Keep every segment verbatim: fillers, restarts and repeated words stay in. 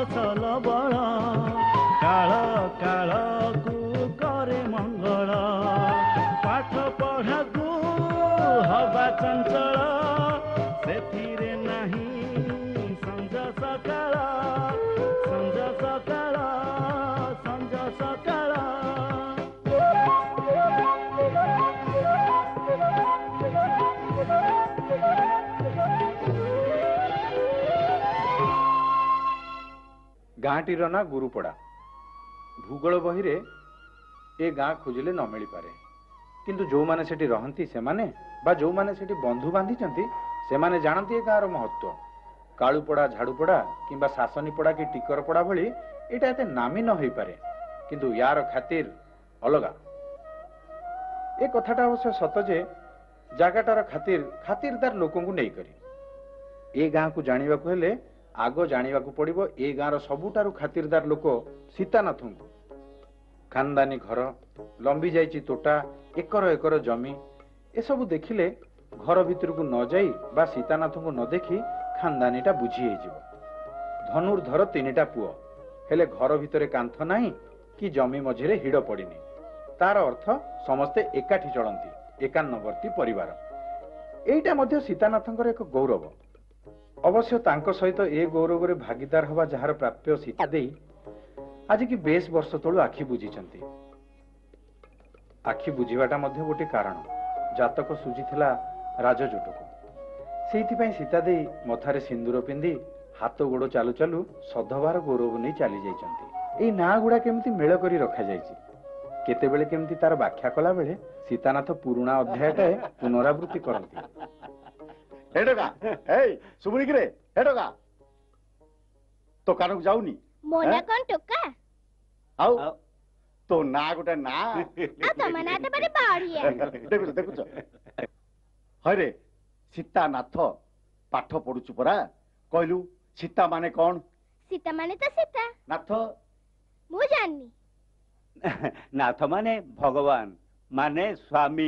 फसल बल काल काल को करे मंगल पाठ पढ़ा को हवा चंचल से नहीं संज सकाळ संज सकाळ संज सकाळ गाँटीर ना गुरुपड़ा भूगोल बही रे ए गाँ खोजिले न मिल पारे किंतु जो माने सेठी रहंती से माने बा जो माने सेठी बंधु बांधिचंती से माने जानती ए गाँर महत्व कालुपड़ा झाड़ुपड़ा किंबा शासनीपड़ा कि टिकरपड़ा भली एटा एते नामी न होई पारे किंतु यार खातिर अलगा ए कथाटा अवश्य सत जे जागाटार खातिर खातिरदार लोकंकु नै करी ए गाँ को जानिबा को हेले आगो जानिबा को पड़िबो ए गाँर सबुठारु खातिरदार लोक सीतानाथंकु खानदानी घर लंबी जाइची तोटा एकर एकर जमी ए सब देखिले घर भितर को न जाई बा सीतानाथ को न देखी खानदानीटा बुझी हेजिबो धनुर्धर तीनिटा पुओ हेले घर भितरे कांथ नाही कि जमी मझिरे हिड़ पड़िनी तार अर्थ समस्ते एकाठी चलंती एकान्नवर्ती परिवार एइटा मध्य सीतानाथंकर एक गौरव अवश्य तांको सहित ए गौरव रे भागीदार हवा जहार प्राप्य सीता देई आज की बेस वर्ष तळु आखि बुझीचंती आखि बुझीवाटा मध्य गोटे कारण जातक सुझीथिला राजजोटको सेइथि पई सीता देई मथारे सिंदूर पिंदी हाथ गोड़ चालू चालू सधवार गौरव नहीं चली जाइचंती एई ना गुडा केमती मेळ करी रखा जाइची केतेबेले केमती तार व्याख्या कला बेले सीतानाथ पुराणा अध्यायटाए पुनरावृत्ति करंती हेडोगा ए सुबुनी किरे हेडोगा तो कानक जाउनी मोना कोन टोका आउ तो ना गोटे ना आ तमना त बड़ी बाड़िया देखु देखु हरे सीतानाथ पाठ पढुछु परा कहलु सीता माने कौन सीता माने तो सीता नाथ मु जाननी नाथ माने भगवान माने स्वामी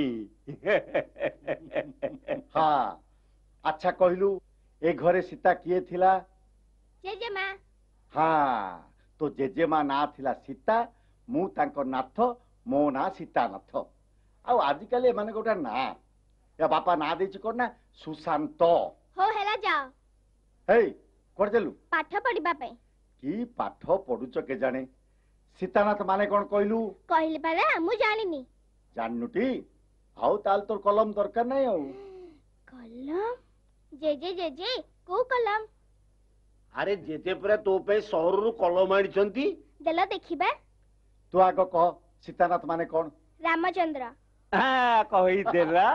हाँ अच्छा कहलु ए घरे सीता किए थिला जेजेमा हाँ तो जेजेमा ना थिला सीता मु तांको नाथ मो ना सीतानाथ आ आजिकल एमाने गोटा ना या बापा ना देछि कोन ना सुशांत हो हेला जाओ हे कोड देलु पाठ पढिबा पे की पाठ पढुछ के जाने सीतानाथ माने कोन कहलु कहले पारा मु जानिनी जाननुटी आउ ताल तोर कलम दरकार नै आउ कलम जे जे जे जे को कलम अरे जेते परे तो पे शहर रु कलम आनिछंती देला देखिबा तू आगो कह सीतानाथ माने कोन रामचंद्र हां कहि देला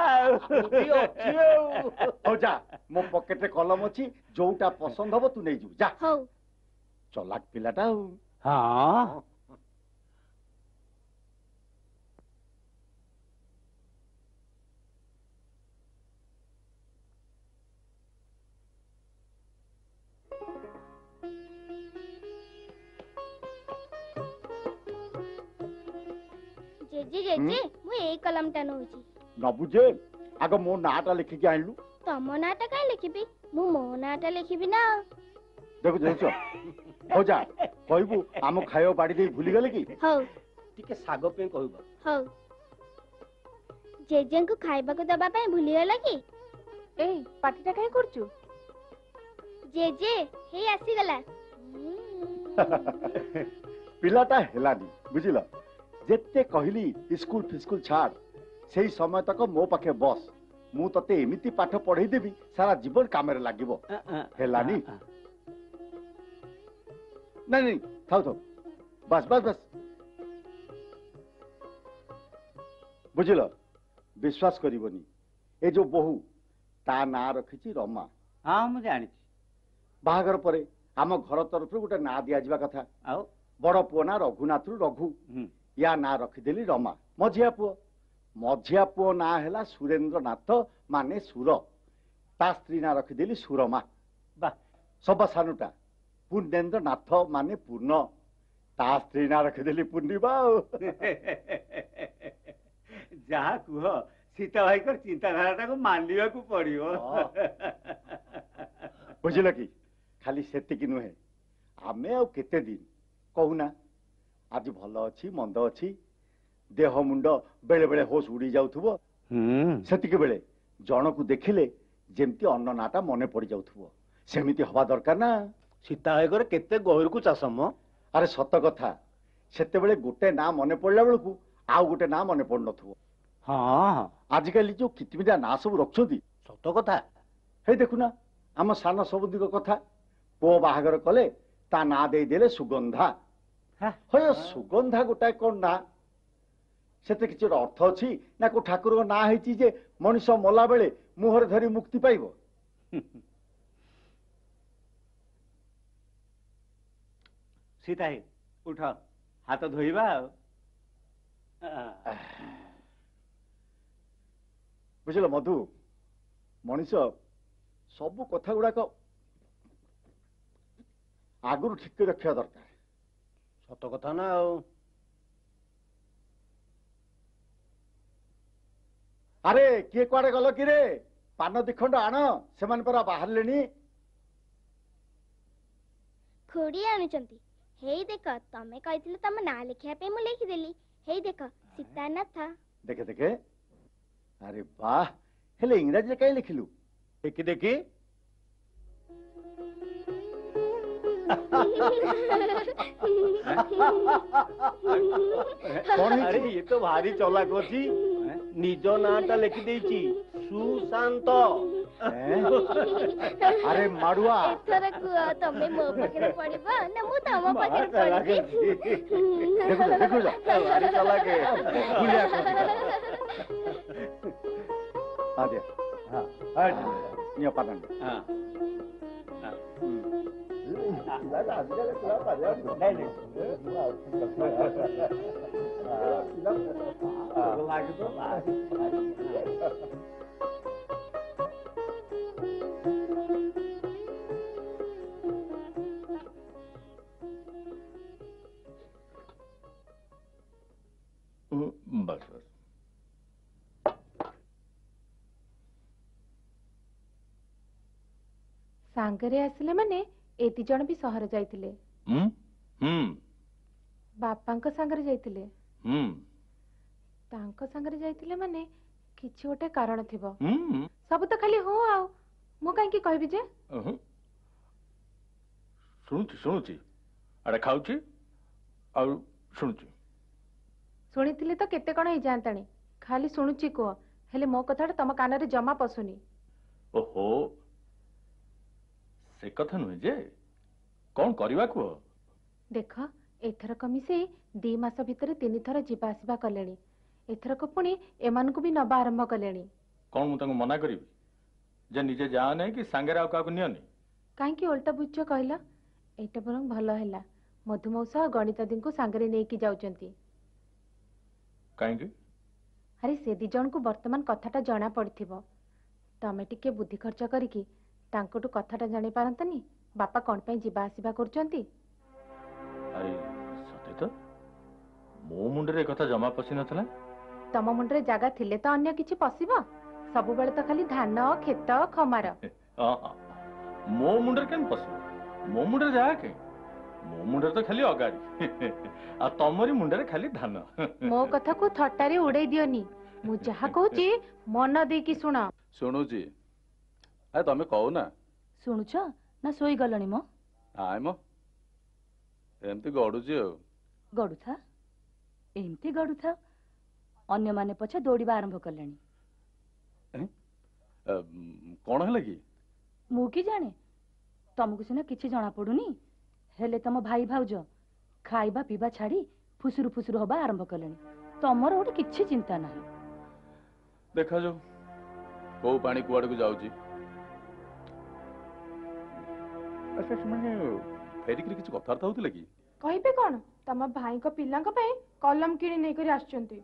हो जा मो पॉकेट रे कलम अछि जोटा पसंद हबो तू नै जु जा हो चलाक पिलाटा हो हां जेजे जेजे मु ए कलम टा नउची न बुझे आगो मो नाटा लिखि के आइलु तम नाटा काय लिखिबी मु मो नाटा लिखिबी ना देखो देखो हो जा कहबू आम खायो बाड़ी दे भूली गेले की हो टिके सागो पे कहबो हो जेजे को खाइबा को दबा पे भूली गेला की ए पार्टीटा काय करचू जेजे हे आसी गला पिलाटा हेलानी बुझिला जेते कहली स्कूल फिस्कूल छाड़ से समय तक मो पाखे बस मु तते एमिति पाठ पढ़ई देबी सारा जीवन काम रे लागिबो हेलानी नहीं नहीं थाओ थाओ बस बस बस बुझिल विश्वास करिवनी ए जो बहु ता ना रखिची रमा हां मु जानि बाहागर परे आम घर तरफ गोटे ना दिया जिबा कथा आउ बड़ पुओ ना रघुनाथ रघु या ना रखिदेली रमा मझिया पुओ मझिया पुओ ना हैला सुरेंद्र नाथ माने सुर ता स्त्री ना रखिदेली सुरमा बा सब सानुटा पूर्णेन्द्र नाथ माने पूर्ण ता स्त्री ना रखिदेली पूर्णिमा जहा कुह सीता भाई को चिंताधारा को मान लिया को पड़ियो बुझिल कि खाली सेति कि नुहे आमे आउ केते दिन कहूना आज भल अच्छी मंद अच्छी देह मुंड बेले बेले होश उड़ी जाउथुबो सेतिके बेले जन को देखिले जेमती अन्न नाटा मने पड़ जाउथुबो सेमिति हवा दरकार ना। सीता भाई केते गहिर को चाषम अरे सत कथा सेते बेले गोटे ना मने पड़ला बेलकू आउ गोटे ना मने पड़ नथुबो। हाँ आजिकाली जो कितमिटा ना सब रखछंती सत कथा हे देखुना आम सान सबुदिक कथा पुओ बाहागर कले ता ना दे देले सुगंधा हय सुगंधा गोटाए कोन ना सेते किछि अर्थ अछि ना को ठाकुर ना हेछि जे मनुष्य मला बेले मुहर धरी मुक्ति पाइबो। सीता ही उठ हाथ धोइबा बुझल मधु मनीष सबु कथा गुड़ाक आगुरु ठीक रखा दरकार। सत कथा ना अरे किए कुआडे गल कि रे पान दिखंड आण से परा बाहर लेनी खोड़ी आनुचंती हेई देख तमे कहिथिले तम ना लिखिया पे मु लिखि देली हेई देख सीता ना था देखे देखे अरे वाह हेले इंग्रजी कहीं लिखिलु देखी देखी अरे ये तो भारी चलाक अछि निज नाटा लिखि देछि सुशांत। अरे माडुआ एथर को तमे मो पकरे पड़िबा ना मु तम पकरे पड़िबी देखो देखो भारी चलाक है गुलिया को आ दे हां आ नियो पालन हां दादा आजकल क्या पाया नहीं नहीं लागे तो बस बस सांगरे आसिले माने ए दी जण भी सहर जाइतिले। हम्म हम्म बापांको सांगरे जाइतिले हम्म तांको सांगरे जाइतिले माने किछि ओटे कारण थिबो। हम्म सब तो खाली हो आउ मु काई की कहबी जे सुनुची सुनुची अरे खाउची और सुनुची सुनिथिले तो केते कोन हे जानतानी खाली सुनुची को हेले मो कथाटा तम कान रे जमा पसुनी। ओहो से कथा नुहे जे कौन करवा को देख एथर कमी से दी मास भितर तीन थर जीवा आसवा कलेनी एथर को पुणी एमान को भी नबा आरंभ कलेनी। कौन मु तांको मना करिवि जे निजे जा नै कि सांगरे आ काको नियनी काहे की उल्टा बुच्च कहला एटा बरं भलो हैला मधुमौसा गणित दिन को सांगरे नै की जाउचंती। काहे की अरे से दी जण को वर्तमान कथाटा जाना पड़थिबो तमे टिके बुद्धि खर्च करिकी तांकोटू कथाटा जानि पारंतनी बापा कोन पे जीवा आसीबा करचंती। अरे सते तो मो मुंडरे कथा जमा पसी नथला तम मुंडरे जागा थिले तो अन्य किछि पसिबो सबु बेले तो खाली धान खेत खमार हां हां मो मुंडरे केन पसु मो मुंडरे जा के मो मुंडरे तो खाली अगाड़ी आ तमरी मुंडरे खाली धान मो कथा को थट्टारे उड़ै दियोनी मु जहा कहूची मन दे की सुना सुनुची अरे तमे कहू ना शुणुच ना सोई गलनी मो आय मो एमती गडुची गडुथा एमती गडुथा अन्य माने पछे दौड़िबा आरंभ कलेनी कौन है कि मु की जाने तुमको सिना किछि जाना पड़ुनी हेले तम भाई भाउज खाइबा पीबा छाड़ी फुसुरु फुसुरु होबा आरंभ कलेनी तमर ओटे किछि चिंता नाही देखा जो को पानी कुआड़ को जाउची अच्छा माने फेरी किछि कथार्थ होतिले कि कहबे कोन तम भाई को पिल्ला को पे कलम किनी नै करी आछचंती।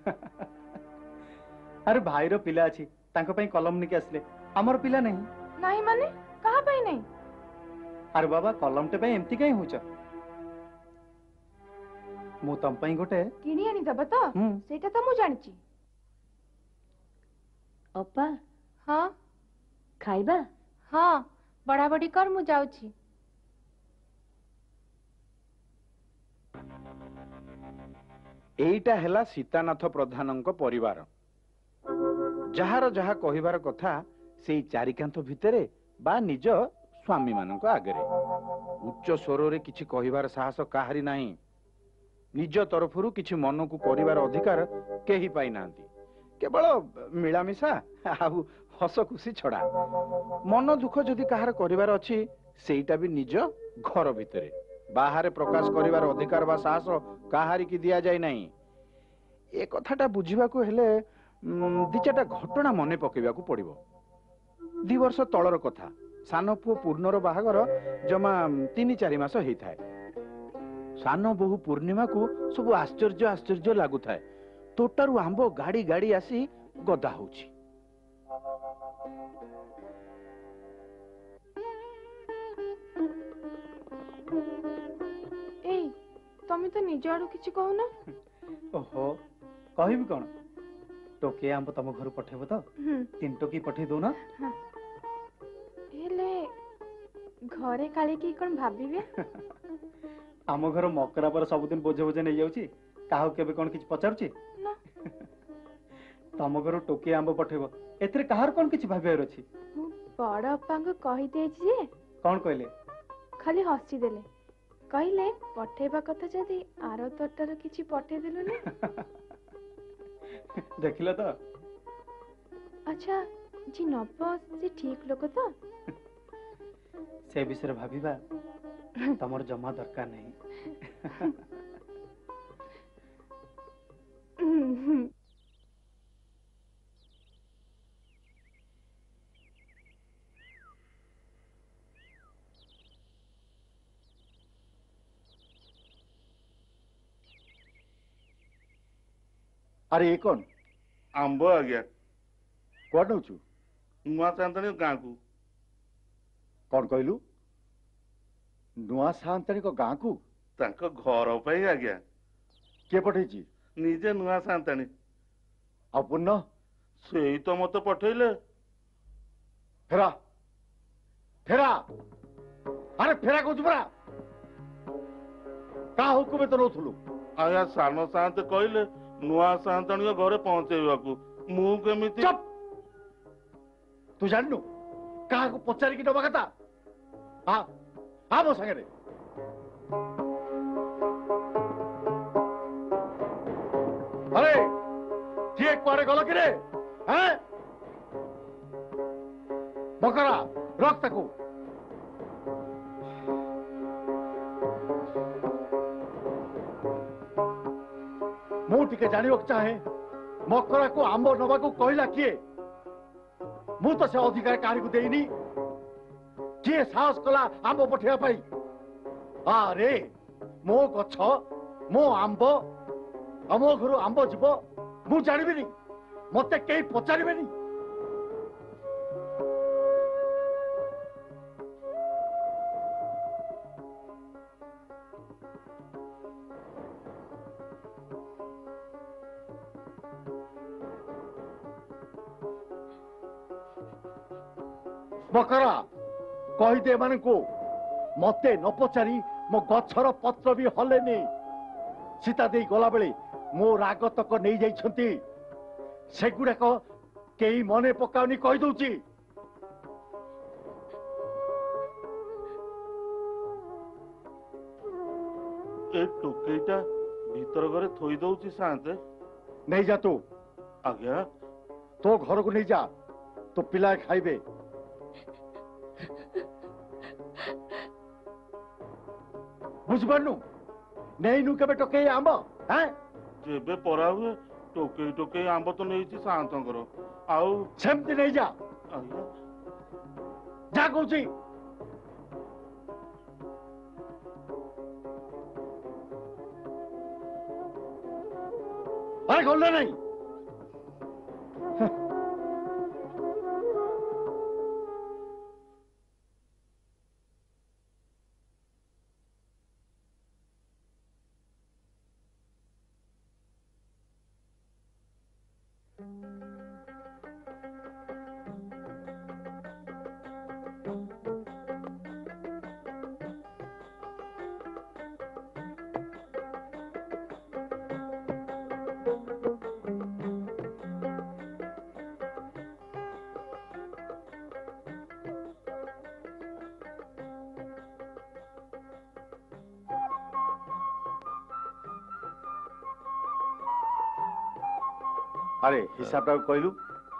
अरे भाई रो पिला अछि तांको पई कलम निके आसले हमर पिला नहीं नहीं माने कहा पई नहीं अरे बाबा कलम टे पई एम्ति काई होछ मु तम पई गोटे किनी आनी दब तो सेटा तो मु जानची। अप्पा हां खाइबा हां बड़ा बड़ी कर मु जाउची। एईटा हैला सीतानाथ प्रधानଙ୍କ परिवार जहार जहा कहिबार कथा सेई चारिकांत भितरे बा निज स्वामी मानक आगरे उच्च स्वर रे किछि कहिबार साहस काहारी नाही निज तरफरु किछि मन को करिवार अधिकार केही पाई नांती केवल मिलामिशा आउ हस खुशी छड़ा मन दुख जदि काहार करिवार अछि सेईटा भी निज घर भितरे बाहर प्रकाश करिवार अधिकार बा साहस काहारी की दिया जाय नाही ए कथाटा बुझिबा को हेले दी चारटा घटना मने पकेबा को पड़िबो दी वर्ष तळर कथा सान पुओ पूर्णर बाहागर जमा तीन चारि मास हेई थाए सान बहु पूर्णिमा को सब आश्चर्य आश्चर्य लागु थाए तोटारु आंबो गाड़ी गाड़ी आसी गदा होउची ए तमे तो निज आडू किछि कहू ना ओहो कहबी कोन टोके आंब तम घर पठेबो तो तीन टोकी पठे दो ना हेले घरे काले की कोन भाबिबे आम घर मकरा पर सबदिन बोझे बोझे नहीं जाउची काहू केबे कोन किछ पचारुची ना तम घर टोके आंब पठेबो एतरे काहर कोन किछ भाबियार अछि बड़ अप्पा को कहि देछि जे कोन कहले खाली हसी देले कहले पठेबा कथा जदी आरो तोटर किछि पठे देलु ना देखिला तो अच्छा जी नब से ठीक लोक तो से विषय भाबिबा तमर जमा दरकार नहीं अरे ये कौन आंब आज्ञा कौन नौचु नुआ चांदनी गाँ को कौन कहलु नुआ सांतानी को गाँ को तांको घर पाई आज्ञा के पठेची निजे नुआ सांतानी आ पुण्य सेई तो मते पठेले फेरा फेरा अरे फेरा को जुबरा का हुकुम तो नौथुलु आया सानो सांत कहले नुआ सांतानी घरे पहुंचेबाकू मु केमिति चुप तू जाननु कहा को पचारि की डबा कथा हां हां मो संगे रे अरे किए कुआरे गलो कि रे हैं मकरा रख ताकू मु टिके जानियो चाहे मकरा को आंब नबा को कहला किए मु तो से अधिकार काहे को देइनी किए साहस कला आंब पठेया पाई अरे मो गछ मो आंब आमो घर आंब जीव मु जानिबिनी मते केही पचारिबेनी मकरा कही दे मान को मते न पचारि मो गछर पत्र भी हलेनी सीता दे गला बेले मो राग तक नहीं जाइछंती सेगुड़ाक केही मने पकाउनी कहि दउची ए टोकेटा भीतर घरे थोई दउची सांते नहीं जा तू आज्ञा तो घर को नहीं जा तो पिला खाइबे बुझबनु नहीं नु केबे टोके आंब हैं जेबे परा हुए टोके टोके आंब तो नहीं छी सांतंकर आउ सेमती नहीं जा आज्ञा जा कहूची अरे खोलना नहीं ଆରେ ହିସାବଟା କହିଲୁ।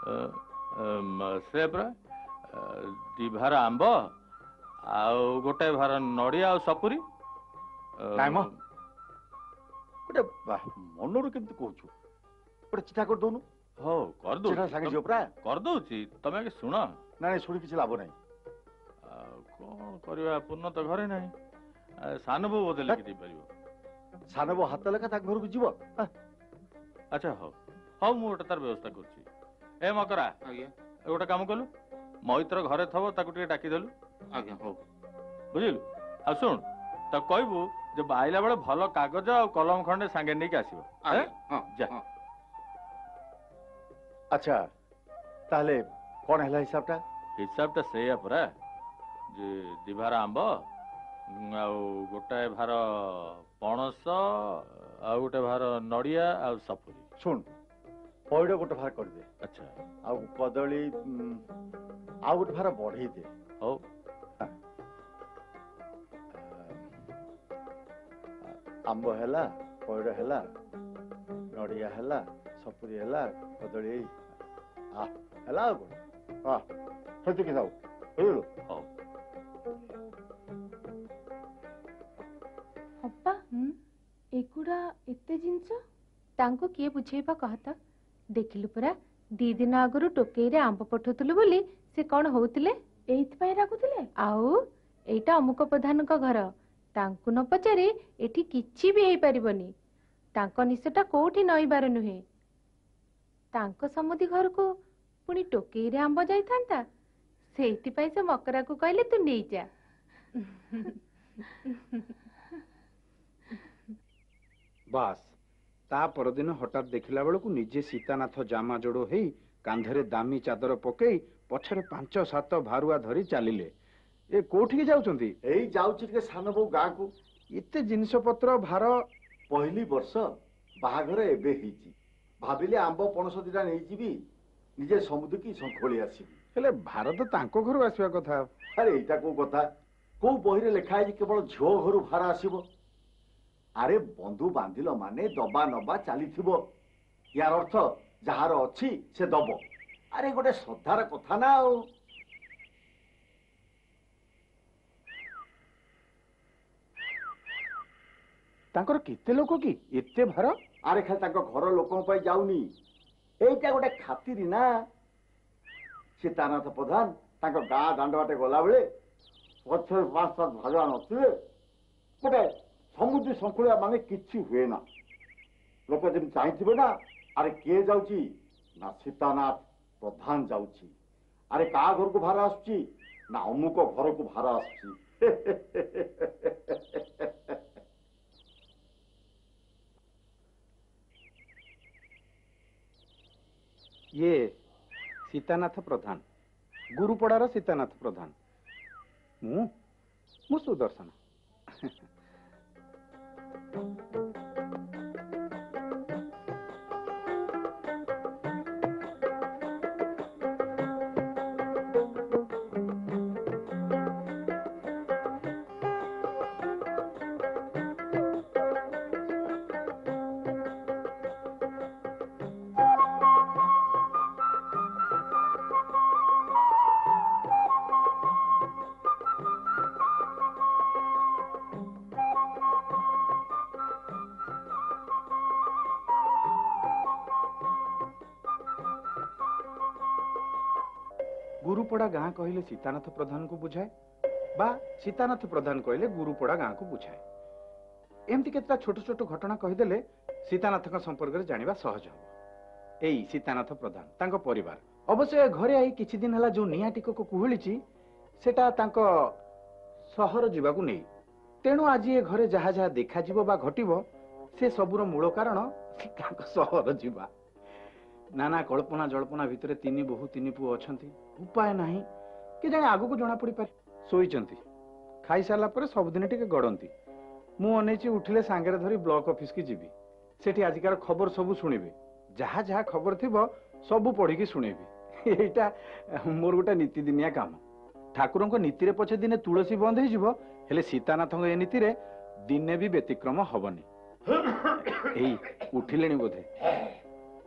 ସେ ପରା ଦି ଭାର ଆମ୍ବ ଆଉ ଗୋଟେ ଭାର ନଡିଆ ଆଉ ସପୁରୀ। ନାଇଁ ମ ଗୋଟେ ମନରୁ କେମିତି କହୁଛୁ, ଗୋଟେ ଚିଠା କରିଦଉନୁ। ହଉ କରିଦଉଛି ସାଙ୍ଗେ ଯିବ ପୁରା କରିଦଉଛି, ତମେ ଆଗେ ଶୁଣ। ନାଇଁ ଶୁଣି କିଛି ଲାଭ ନାହିଁ। ଆଉ କଣ କରିବା, ପୂର୍ଣ୍ଣ ତ ଘରେ ନାହିଁ। ସାନ ବୋଉ ବୋଧେ ଲେଖି ଦେଇପାରିବ। ସାନ ବୋଉ ହାତ ଲେଖା ତାଙ୍କ ଘରକୁ ଯିବ। ଆଚ୍ଛା ହଉ ହଉ, ମୁଁ ଗୋଟେ ତାର ବ୍ୟବସ୍ଥା କରୁଛି। ଏ ମକରା, ଆଜ୍ଞା ଗୋଟେ କାମ କଲୁ, ମଇତ୍ର ଘରେ ଥବ, ତାକୁ ଟିକେ ଡାକିଦେଲୁ। ଆଜ୍ଞା ହଉ ବୁଝିଲୁ। ଆଉ ଶୁଣ, ତାକୁ କହିବୁ ଯେ ଆଇଲା ବେଳେ ଭଲ କାଗଜ ଆଉ କଲମ ଖଣ୍ଡେ ସାଙ୍ଗେ ନେଇକି ଆସିବ। ଯା। ଆଚ୍ଛା ତାହେଲେ କଣ ହେଲା ହିସାବଟା? ହିସାବଟା ସେଇଆ ପରା, ଯେ ଦି ଭାର ଆମ୍ବ ଆଉ ଗୋଟାଏ ଭାର ପଣସ ଆଉ ଗୋଟେ ଭାର ନଡିଆ ଆଉ ସପୁରୀ। ଶୁଣ, ପଇଡ଼ ଗୋଟେ ଭାର କରିଦେ। ଆଚ୍ଛା। ଆଉ କଦଳୀ ଆଉ ଗୋଟେ ଭାର ବଢେଇ ଦେ। ହଉ। ଆମ୍ବ ହେଲା, ପଇଡ଼ ହେଲା, ନଡିଆ ହେଲା, ସପୁରୀ ହେଲା, କଦଳୀ ହେଲା, ଆଉ କଣ? ହଁ ସେତିକି ଯାଉ, ବୁଝିଲୁ? ହଉ। ଅପା, ଏଗୁଡ଼ା ଏତେ ଜିନିଷ ତାଙ୍କୁ କିଏ ବୁଝେଇବା କହ ତ? ଦେଖିଲୁ ପରା, ଦି ଦିନ ଆଗରୁ ଟୋକେଇରେ ଆମ୍ବ ପଠଉଥିଲୁ ବୋଲି ସେ କଣ ହଉଥିଲେ? ଏଇଥିପାଇଁ ରାଗୁଥିଲେ। ଆଉ ଏଇଟା ଅମୁକ ପ୍ରଧାନଙ୍କ ଘର, ତାଙ୍କୁ ନ ପଚାରି ଏଠି କିଛି ବି ହେଇପାରିବନି। ତାଙ୍କ ନିଶଟା କୋଉଠି ନଇବାର ନୁହେଁ। ତାଙ୍କ ସମୁଦି ଘରକୁ ପୁଣି ଟୋକେଇରେ ଆମ୍ବ ଯାଇଥାନ୍ତା। ସେଇଥିପାଇଁ ସେ ମକରାକୁ କହିଲେ ତୁ ନେଇଯା। ବାସ୍, ତା ପରଦିନ ହଠାତ୍ ଦେଖିଲା ବେଳକୁ ନିଜେ ସୀତାନାଥ ଜାମା ଯୋଡ ହେଇ କାନ୍ଧରେ ଦାମୀ ଚାଦର ପକେଇ ପଛରେ ପାଞ୍ଚ ସାତ ଭାରୁଆ ଧରି ଚାଲିଲେ। ଏ କୋଉଠିକି ଯାଉଛନ୍ତି? ଏଇ ଯାଉଛି ଟିକେ ସାନ ବୋଉ ଗାଁକୁ। ଏତେ ଜିନିଷ ପତ୍ର ଭାର। ପହିଲି ବର୍ଷ ବାହାଘର ଏବେ ହେଇଛି, ଭାବିଲେ ଆମ୍ବ ପଣସ ଦିଟା ନେଇଯିବି, ନିଜେ ସମୁଦ୍ରକି ଶଙ୍ଖୋଳି ଆସିବି। ହେଲେ ଭାର ତ ତାଙ୍କ ଘରୁ ଆସିବା କଥା। ଆରେ ଏଇଟା କୋଉ କଥା? କୋଉ ବହିରେ ଲେଖା ହେଇଛି କେବଳ ଝିଅ ଘରୁ ଭାର ଆସିବ? ଆରେ ବନ୍ଧୁ ବାନ୍ଧିଲ ମାନେ ଦବା ନବା ଚାଲିଥିବ। ୟାର ଅର୍ଥ ଯାହାର ଅଛି ସେ ଦବ। ଆରେ ଗୋଟେ ଶ୍ରଦ୍ଧାର କଥା ନା। ଆଉ ତାଙ୍କର କେତେ ଲୋକ କି ଏତେ ଭାର? ଆରେ ଖାଲି ତାଙ୍କ ଘର ଲୋକଙ୍କ ପାଇଁ ଯାଉନି, ଏଇଟା ଗୋଟେ ଖାତିରି ନା। ସୀତାନାଥ ପ୍ରଧାନ ତାଙ୍କ ଗାଁ ଦାଣ୍ଡ ବାଟେ ଗଲାବେଳେ ପଛରେ ପାଞ୍ଚ ସାତ ଭାଜା ନଥିଲେ, ଗୋଟେ ସମୁଦ୍ର ଶଙ୍କୁଳିଆ ମାନେ କିଛି ହୁଏ ନା। ଲୋକ ଯେମିତି ଚାହିଁଥିବେ ନା, ଆରେ କିଏ ଯାଉଛି ନା ସୀତାନାଥ ପ୍ରଧାନ ଯାଉଛି। ଆରେ କାହା ଘରକୁ ଭାର ଆସୁଛି ନା ଅମୁକ ଘରକୁ ଭାର ଆସୁଛି। ଇଏ ସୀତାନାଥ ପ୍ରଧାନ, ଗୁରୁପଡାର ସୀତାନାଥ ପ୍ରଧାନ। ମୁଁ ମୁଁ ସୁଦର୍ଶନ। ଗୁରୁପଡା ଗାଁ କହିଲେ ସୀତାନାଥ ପ୍ରଧାନକୁ ବୁଝାଏ, ବା ସୀତାନାଥ ପ୍ରଧାନ କହିଲେ ଗୁରୁପଡା ଗାଁକୁ ବୁଝାଏ। ଏମିତି କେତେଟା ଛୋଟ ଛୋଟ ଘଟଣା କହିଦେଲେ ସୀତାନାଥଙ୍କ ସମ୍ପର୍କରେ ଜାଣିବା ସହଜ ହବ। ଏଇ ସୀତାନାଥ ପ୍ରଧାନ, ତାଙ୍କ ପରିବାର। ଅବଶ୍ୟ ଘରେ ଆଇ କିଛି ଦିନ ହେଲା ଯୋଉ ନିଆଁ ଟିକକ କୁହୁଳିଛି, ସେଟା ତାଙ୍କ ସହର ଯିବାକୁ ନେଇ। ତେଣୁ ଆଜି ଏ ଘରେ ଯାହା ଯାହା ଦେଖାଯିବ ବା ଘଟିବ, ସେ ସବୁର ମୂଳ କାରଣ ତାଙ୍କ ସହର ଯିବା। ନାନା କଳ୍ପନା ଜଳ୍ପନା ଭିତରେ ତିନି ବୋହୂ ତିନି ପୁଅ ଅଛନ୍ତି, ଉପାୟ ନାହିଁ। କି ଜାଣେ ଆଗକୁ ଜଣା ପଡିପାରେ। ଶୋଇଛନ୍ତି, ଖାଇସାରିଲା ପରେ ସବୁଦିନ ଟିକେ ଗଡନ୍ତି। ମୁଁ ଅନେଇଛି ଉଠିଲେ ସାଙ୍ଗରେ ଧରି ବ୍ଲକ ଅଫିସ କି ଯିବି। ସେଠି ଆଜିକାର ଖବର ସବୁ ଶୁଣିବେ, ଯାହା ଯାହା ଖବର ଥିବ ସବୁ ପଢିକି ଶୁଣେଇବି। ଏଇଟା ମୋର ଗୋଟେ ନୀତିଦିନିଆ କାମ। ଠାକୁରଙ୍କ ନୀତିରେ ପଛେ ଦିନେ ତୁଳସୀ ବନ୍ଦ ହେଇଯିବ, ହେଲେ ସୀତାନାଥଙ୍କ ଏ ନୀତିରେ ଦିନେ ବି ବ୍ୟତିକ୍ରମ ହବନି। ଏଇ ଉଠିଲେଣି ବୋଧେ।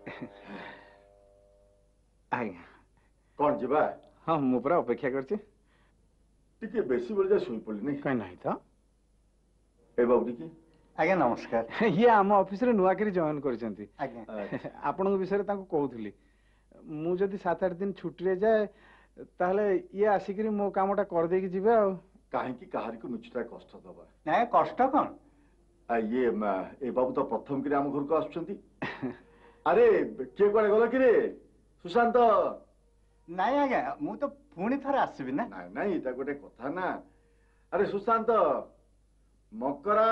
ଆଜ୍ଞା କଣ ଯିବା? ହଁ ମୁଁ ପୁରା ଅପେକ୍ଷା କରିଛି। ଟିକେ ବେଶୀ ବେଳ ଯାଏ ଶୋଇ ପଡିନି। କାଇଁ ନାହିଁ ତ। ଏ ବାବୁ ଟିକେ ଆଜ୍ଞା ନମସ୍କାର। ଇଏ ଆମ ଅଫିସରେ ନୂଆକରି ଜଏନ୍ କରିଛନ୍ତି। ଆଜ୍ଞା ଆପଣଙ୍କ ବିଷୟରେ ତାଙ୍କୁ କହୁଥିଲି। ମୁଁ ଯଦି ସାତ ଆଠ ଦିନ ଛୁଟିରେ ଯାଏ ତାହେଲେ ଇଏ ଆସିକିରି ମୋ କାମଟା କରିଦେଇକି ଯିବେ ଆଉ। କାହିଁକି କାହାରିକୁ ମିଛଟା କଷ୍ଟ ଦବା? ନାଇଁ କଷ୍ଟ କଣ? ଆ ଇଏ ଏ ବାବୁ ତ ପ୍ରଥମ କରି ଆମ ଘରକୁ ଆସୁଛନ୍ତି। ଆରେ କିଏ କୁଆଡେ ଗଲ କିରେ ସୁଶାନ୍ତ? ନାଇଁ ଆଜ୍ଞା ମୁଁ ତ ପୁଣି ଥରେ ଆସିବି ନା। ନାଇଁ ନାଇଁ ଏଇଟା ଗୋଟେ କଥା ନା। ଆରେ ସୁଶାନ୍ତ ମକରା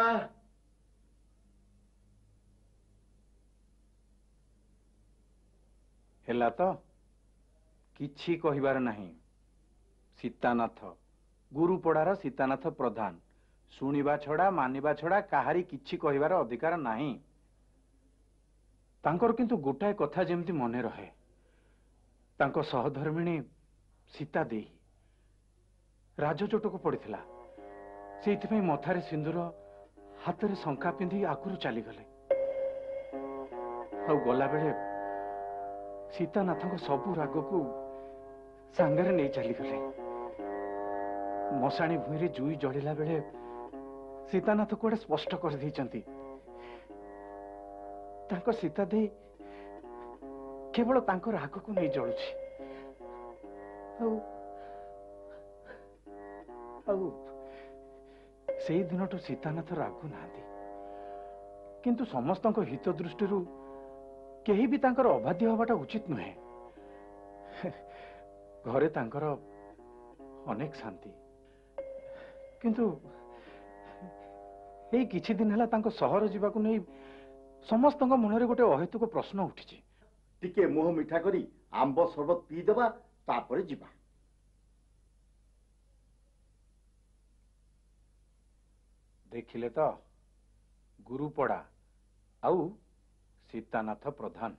ହେଲା ତ କିଛି କହିବାର ନାହିଁ। ସୀତାନାଥ ଗୁରୁପଡ଼ାର ସୀତାନାଥ ପ୍ରଧାନ ଶୁଣିବା ଛଡା ମାନିବା ଛଡା କାହାରି କିଛି କହିବାର ଅଧିକାର ନାହିଁ। ତାଙ୍କର କିନ୍ତୁ ଗୋଟାଏ କଥା ଯେମିତି ମନେ ରହେ, ତାଙ୍କ ସହଧର୍ମିଣୀ ସୀତା ଦେଇ ରାଜଚୋଟକୁ ପଡିଥିଲା। ସେଇଥିପାଇଁ ମଥାରେ ସିନ୍ଦୁର ହାତରେ ଶଙ୍ଖା ପିନ୍ଧି ଆଗରୁ ଚାଲିଗଲେ। ଆଉ ଗଲାବେଳେ ସୀତାନାଥଙ୍କ ସବୁ ରାଗକୁ ସାଙ୍ଗରେ ନେଇ ଚାଲିଗଲେ। ମଶାଣୀ ଭୂଇଁରେ ଜୁଇ ଜଳିଲା ବେଳେ ସୀତାନାଥ କୁଆଡେ ସ୍ପଷ୍ଟ କରିଦେଇଛନ୍ତି, ତାଙ୍କ ସୀତା ଦେଇ କେବଳ ତାଙ୍କ ରାଗକୁ ନେଇ ଜଳୁଛି। ଆଉ ଆଉ ସେଇ ଦିନଠୁ ସୀତାନାଥ ରାଗୁ ନାହାନ୍ତି। କିନ୍ତୁ ସମସ୍ତଙ୍କ ହିତ ଦୃଷ୍ଟିରୁ କେହି ବି ତାଙ୍କର ଅବାଧ୍ୟ ହବାଟା ଉଚିତ ନୁହେଁ। ଘରେ ତାଙ୍କର ଅନେକ ଶାନ୍ତି। କିନ୍ତୁ ଏଇ କିଛି ଦିନ ହେଲା ତାଙ୍କ ସହର ଯିବାକୁ ନେଇ ସମସ୍ତଙ୍କ ମନରେ ଗୋଟେ ଅହେତୁକ ପ୍ରଶ୍ନ ଉଠିଛି। ଟିକେ ମୁହଁ ମିଠା କରି ଆମ୍ବ ସରବତ ପିଇଦେବା, ତାପରେ ଯିବା। ଦେଖିଲେ ତ ଗୁରୁପଡ଼ା ଆଉ ସୀତାନାଥ ପ୍ରଧାନ।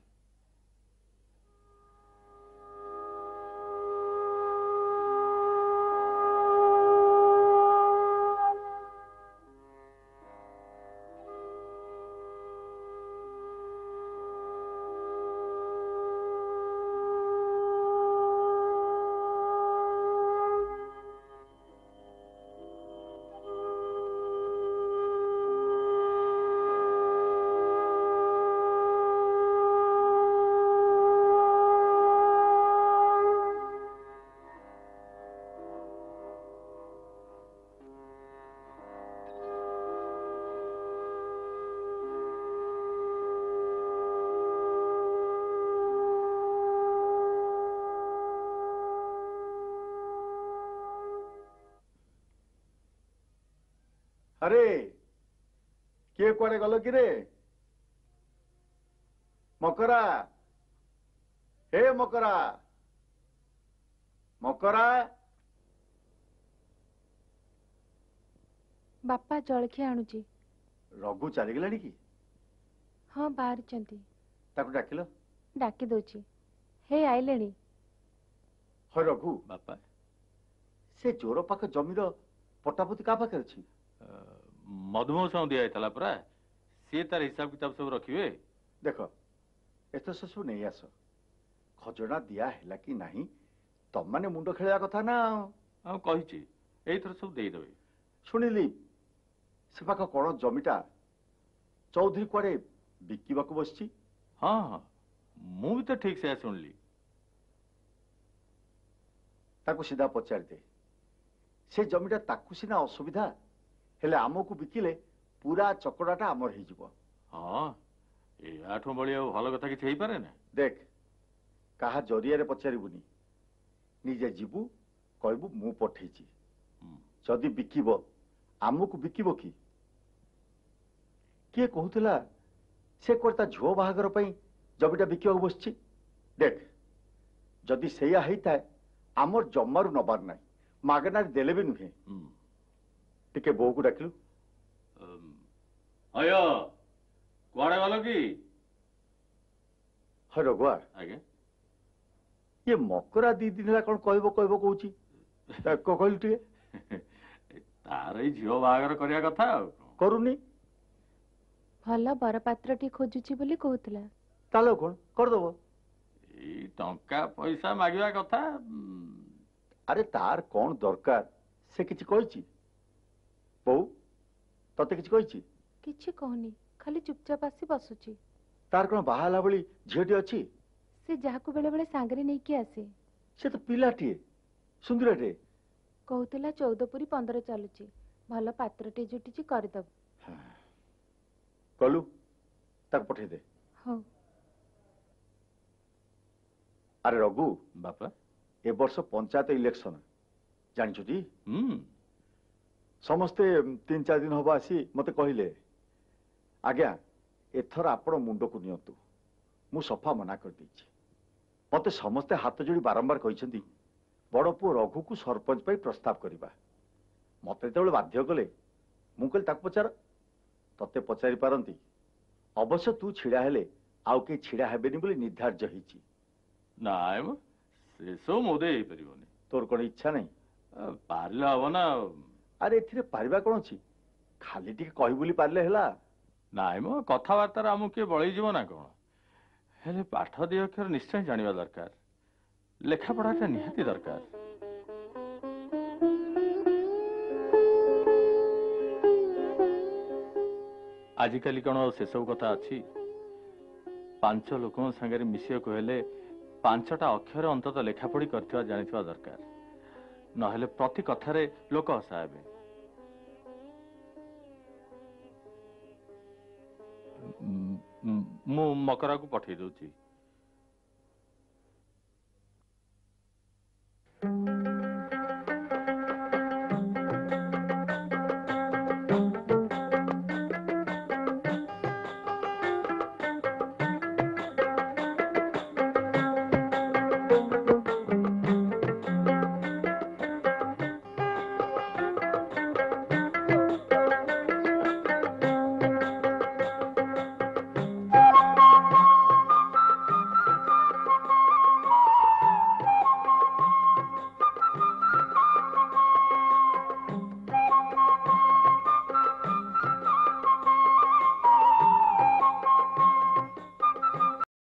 ଆରେ କିଏ କୁଆଡେ ଗଲ କିରେ? ମକରା, ହେ ମକରା, ମକରା। ବାପା ଜଳଖିଆ ଆଣୁଛି। ରଘୁ ଚାଲିଗଲାଣି କି? ହଁ ବାହାରିଛନ୍ତି। ତାକୁ ଡାକିଲ। ଡାକି ଦଉଛି। ହେ ଆଇଲେଣି। ହଁ ରଘୁ ବାପା ସେ ଜୋର ପାଖ ଜମିର ପଟାପତି କାହା ପାଖରେ ଅଛି? ମଧୁମଉସାଙ୍କୁ ଦିଆଯାଇଥିଲା ପରା, ସିଏ ତାର ହିସାବ କିତାବ ସବୁ ରଖିବେ। ଦେଖ ଏତ ସବୁ ନେଇ ଆସ। ଖଜଣା ଦିଆ ହେଲା କି ନାହିଁ ତମମାନେ ମୁଣ୍ଡ ଖେଳିବା କଥା ନା। ଆଉ କହିଛି ଏଇଥର ସବୁ ଦେଇଦେବେ। ଶୁଣିଲି ସେ ପାଖ କଣ ଜମିଟା ଚୌଧୁରୀ କୁଆଡେ ବିକିବାକୁ ବସିଛି? ହଁ ହଁ ମୁଁ ବି ତ ଠିକ ସେ ଶୁଣିଲି। ତାକୁ ସିଧା ପଚାରିଦେ। ସେ ଜମିଟା ତାକୁ ସିନା ଅସୁବିଧା, ହେଲେ ଆମକୁ ବିକିଲେ ପୁରା ଚକଡାଟା ଆମର ହେଇଯିବ। ହଁ ଏହାଠୁ ବଳି ଆଉ ଭଲ କଥା କିଛି ହେଇପାରେ ନା। ଦେଖ କାହା ଜରିଆରେ ପଚାରିବୁନି, ନିଜେ ଯିବୁ କହିବୁ ମୁଁ ପଠେଇଛି। ଯଦି ବିକିବ ଆମକୁ ବିକିବ କି? କିଏ କହୁଥିଲା ସେ କୁଆଡେ ତା ଝୁଅ ବାହାଘର ପାଇଁ ଜମିଟା ବିକିବାକୁ ବସିଛି। ଦେଖ ଯଦି ସେଇଆ ହେଇଥାଏ ଆମର ଜମାରୁ ନବାର ନାହିଁ, ମାଗଣାରେ ଦେଲେ ବି ନୁହେଁ। ଟିକେ ବୋଉକୁ ଡାକିଲୁ। ଅୟ କୁଆଡେ ଗଲ କି? ହଁ ରଘୁଆ, ଆଜ୍ଞା ଇଏ ମକରା ଦି ଦିନ ହେଲା କଣ କହିବ କହିବ କହୁଛି, କହିଲୁ ଟିକେ। ତାର ଏଇ ଝିଅ ବାହାଘର କରିବା କଥା ଆଉ କରୁନି। ଭଲ ବରପାତ୍ରଟି ଖୋଜୁଛି ବୋଲି କହୁଥିଲା। ତାହେଲେ କଣ କରିଦବ? ଏଇ ଟଙ୍କା ପଇସା ମାଗିବା କଥା। ଆରେ ତାର କଣ ଦରକାର ସେ କିଛି କହିଛି? ବୋଉ ତତେ କିଛି କହିଛି? କିଛି କହୁନି, ଖାଲି ଚୁପଚାପ ଆସି ବସୁଛି। ତାର କଣ ବାହା ହେଲା ଭଳି ଝିଅଟି ଅଛି? ସେ ଯାହାକୁ ବେଳେ ବେଳେ ସାଙ୍ଗରେ ନେଇକି ଆସେ। ସେ ତ ପିଲାଟିଏ, ସୁନ୍ଦରଟିଏ। କହୁଥିଲା ଚଉଦ ପୁରୀ ପନ୍ଦର ଚାଲୁଛି, ଭଲ ପାତ୍ରଟିଏ ଜୁଟିଛି କରିଦବ। କଲୁ ତାକୁ ପଠେଇଦେ। ହଉ। ଆରେ ରଘୁ ବାପା, ଏ ବର୍ଷ ପଞ୍ଚାୟତ ଇଲେକ୍ସନ ଜାଣିଛୁ ଟି? ହୁଁ। ସମସ୍ତେ ତିନି ଚାରି ଦିନ ହବ ଆସି ମତେ କହିଲେ, ଆଜ୍ଞା ଏଥର ଆପଣ ମୁଣ୍ଡକୁ ନିଅନ୍ତୁ। ମୁଁ ସଫା ମନା କରିଦେଇଛି। ମତେ ସମସ୍ତେ ହାତ ଯୋଡ଼ି ବାରମ୍ବାର କହିଛନ୍ତି ବଡ଼ ପୁଅ ରଘୁକୁ ସରପଞ୍ଚ ପାଇଁ ପ୍ରସ୍ତାବ କରିବା। ମତେ ଯେତେବେଳେ ବାଧ୍ୟ କଲେ ମୁଁ କହିଲି ତାକୁ ପଚାର, ତତେ ପଚାରି ପାରନ୍ତି। ଅବଶ୍ୟ ତୁ ଛିଡ଼ା ହେଲେ ଆଉ କେହି ଛିଡ଼ା ହେବେନି ବୋଲି ନିର୍ଦ୍ଧାର୍ଯ୍ୟ ହେଇଛି। ନାଇଁ ମ ସେସବୁ ମୋ ଦେଇ ହେଇପାରିବନି। ତୋର କଣ ଇଚ୍ଛା ନାହିଁ? ପାରିଲେ ହବ ନା। ଆରେ ଏଥିରେ ପାରିବା କଣ ଅଛି, ଖାଲି ଟିକେ କହି ବୋଲି ପାରିଲେ ହେଲା। ନାଇଁ ମ କଥାବାର୍ତ୍ତାରେ ଆମକୁ କିଏ ବଳେଇଯିବ ନା କଣ? ହେଲେ ପାଠ ଦି ଅକ୍ଷର ନିଶ୍ଚୟ ଜାଣିବା ଦରକାର, ଲେଖାପଢ଼ାଟା ନିହାତି ଦରକାର। ଆଜିକାଲି କଣ ସେସବୁ କଥା ଅଛି? ପାଞ୍ଚ ଲୋକଙ୍କ ସାଙ୍ଗରେ ମିଶିବାକୁ ହେଲେ ପାଞ୍ଚଟା ଅକ୍ଷର ଅନ୍ତତଃ ଲେଖାପଢ଼ି କରିଥିବା ଜାଣିଥିବା ଦରକାର, ନହେଲେ ପ୍ରତି କଥାରେ ଲୋକ ହସା ହେବେ। ମୁଁ ମକରାକୁ ପଠେଇ ଦଉଛି।